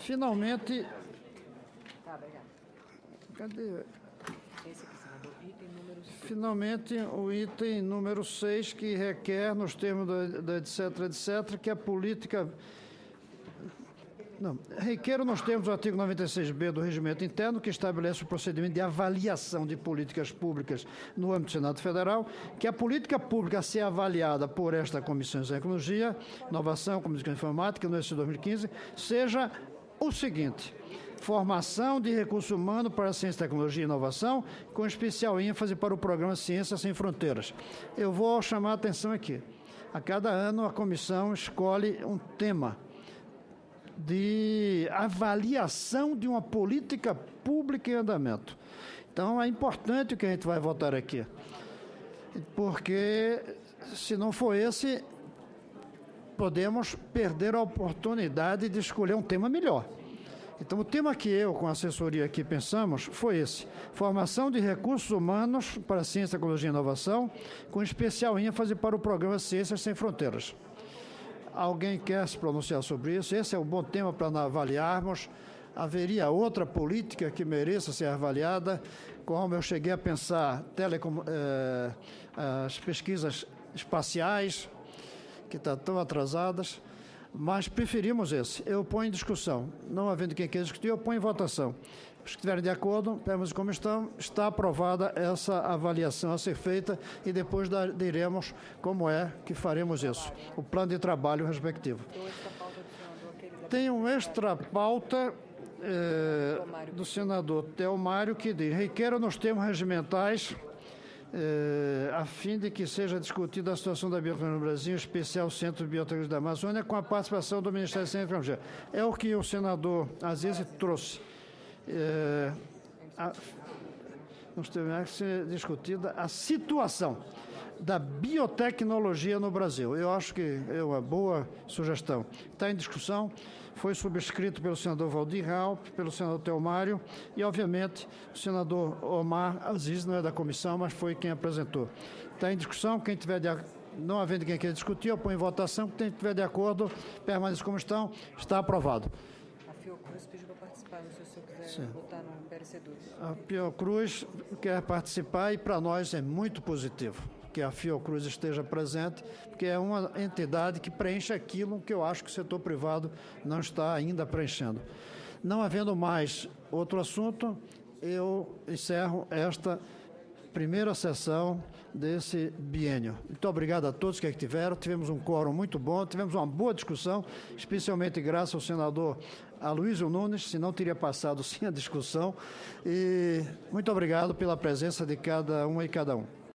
Finalmente, Tá, obrigado. cadê? Esse aqui, senador, item número 6. Finalmente, o item número 6, que requer, nos termos da etc., que a política... Não, requer nos termos do artigo 96b do Regimento Interno, que estabelece o procedimento de avaliação de políticas públicas no âmbito do Senado Federal, que a política pública a ser avaliada por esta Comissão de Tecnologia, Inovação, Comunicação e Informática, no exercício 2015, seja o seguinte: formação de recurso humano para a ciência, tecnologia e inovação, com especial ênfase para o programa Ciência Sem Fronteiras. Eu vou chamar a atenção aqui. A cada ano, a comissão escolhe um tema de avaliação de uma política pública em andamento. Então, é importante o que a gente vai votar aqui, porque, se não for esse, podemos perder a oportunidade de escolher um tema melhor. Então, o tema que eu, com a assessoria aqui, pensamos foi esse: formação de recursos humanos para a ciência, tecnologia e inovação, com especial ênfase para o programa Ciências Sem Fronteiras. Alguém quer se pronunciar sobre isso? Esse é um bom tema para avaliarmos. Haveria outra política que mereça ser avaliada, como eu cheguei a pensar, as pesquisas espaciais, que estão tão atrasadas, mas preferimos esse. Eu ponho em discussão. Não havendo quem queira discutir, eu ponho em votação. Os que estiverem de acordo, vemos como estão. Está aprovada essa avaliação a ser feita e depois diremos como é que faremos isso. O plano de trabalho respectivo. Tem um extra pauta do senador Telmário que diz: requer nos termos regimentais, a fim de que seja discutida a situação da biotecnologia no Brasil, em especial o Centro de Biotecnologia da Amazônia, com a participação do Ministério da Ciência e Tecnologia. É o que o senador Aziz trouxe. Nós temos que ser discutida a situação da biotecnologia no Brasil. Eu acho que é uma boa sugestão. Está em discussão, foi subscrito pelo senador Valdir Raupp, pelo senador Telmário e, obviamente, o senador Omar Aziz, não é da comissão, mas foi quem apresentou. Está em discussão, quem tiver não havendo quem queira discutir, eu ponho em votação, quem estiver de acordo, permaneça como estão, está aprovado. A Fiocruz pediu para participar, não sei se o senhor quiser votar no PRC2. A Fiocruz quer participar e para nós é muito positivo que a Fiocruz esteja presente, porque é uma entidade que preenche aquilo que eu acho que o setor privado não está ainda preenchendo. Não havendo mais outro assunto, eu encerro esta primeira sessão desse biênio. Muito obrigado a todos que aqui tiveram. Tivemos um quórum muito bom, tivemos uma boa discussão, especialmente graças ao senador Aloysio Nunes, senão teria passado sem a discussão. E muito obrigado pela presença de cada uma e cada um.